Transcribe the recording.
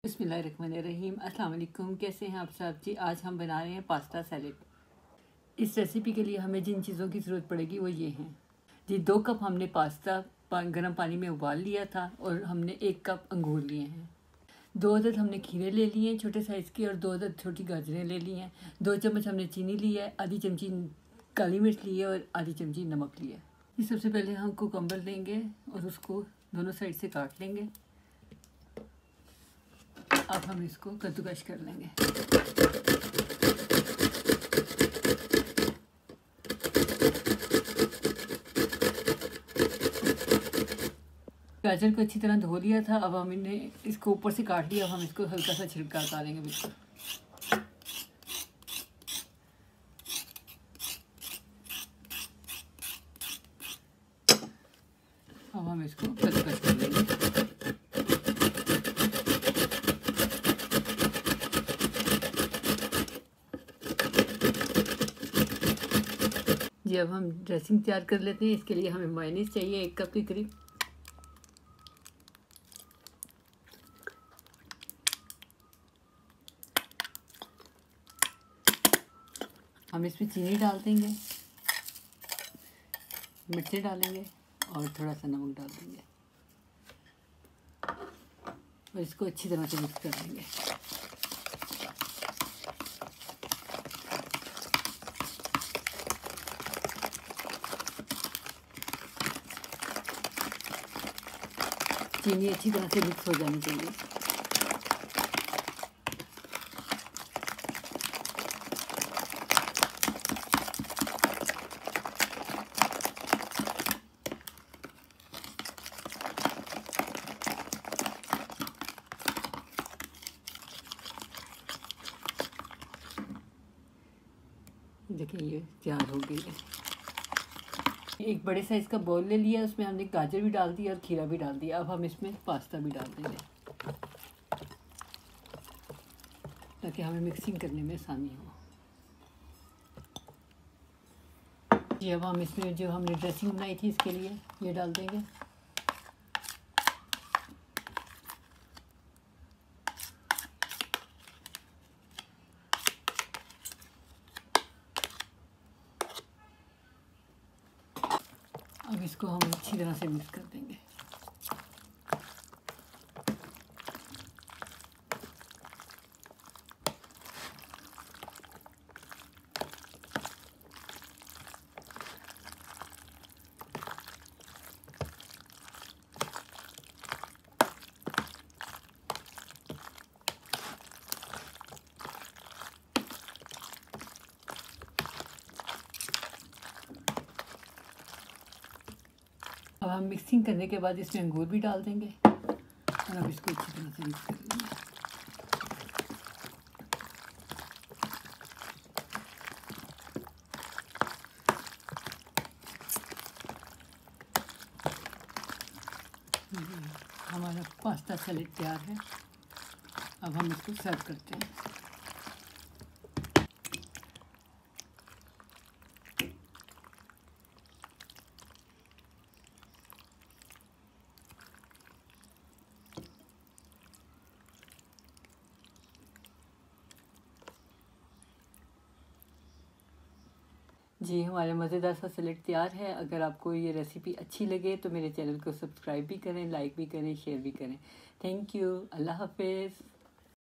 बिस्मिल्लाहिर्रहमानिर्रहीम। अस्सलाम वालेकुम। कैसे हैं आप सब जी। आज हम बना रहे हैं पास्ता सैलेड। इस रेसिपी के लिए हमें जिन चीज़ों की ज़रूरत पड़ेगी वो ये हैं जी। 2 कप हमने पास्ता गर्म पानी में उबाल लिया था और हमने 1 कप अंगूर लिए हैं। 2 अदद हमने खीरे ले लिए हैं छोटे साइज़ के और 2 अदद छोटी गाजरें ले ली हैं। 2 चम्मच हमने चीनी ली है, आधी चमची काली मिर्च ली है और आधी चमची नमक लिया है। ये सबसे पहले हम कुकम्बर लेंगे और उसको दोनों साइड से काट लेंगे। अब हम इसको कद्दूकश कर लेंगे। गाजर को अच्छी तरह धो लिया था। अब हम इन्हें इसको ऊपर से काट लिया। अब हम इसको हल्का सा छिलका उतारेंगे बिल्कुल। अब हम इसको कद्दूकश कर लेंगे। जी अब हम ड्रेसिंग तैयार कर लेते हैं। इसके लिए हमें मेयोनीज चाहिए 1 कप के करीब। हम इसमें चीनी डाल देंगे, मिर्चें डालेंगे और थोड़ा सा नमक डाल देंगे और इसको अच्छी तरह से मिक्स कर देंगे। चीनी अच्छी तरह से मिक्स हो जानी चाहिए। देखिए ये तैयार हो गई है। एक बड़े साइज़ का बाउल ले लिया, उसमें हमने गाजर भी डाल दिया और खीरा भी डाल दिया। अब हम इसमें पास्ता भी डाल देंगे ताकि हमें मिक्सिंग करने में आसानी हो। जी अब हम इसमें जो हमने ड्रेसिंग बनाई थी इसके लिए ये डाल देंगे। अब इसको हम अच्छी तरह से मिक्स कर देंगे। अब हम मिक्सिंग करने के बाद इसमें अंगूर भी डाल देंगे और अब इसको अच्छी तरह से मिक्स कर लेंगे। हमारा पास्ता सैलेड तैयार है। अब हम इसको सर्व करते हैं। जी हमारा मज़ेदार सा सैलेड तैयार है। अगर आपको ये रेसिपी अच्छी लगे तो मेरे चैनल को सब्सक्राइब भी करें, लाइक भी करें, शेयर भी करें। Thank you. अल्लाह हाफिज़।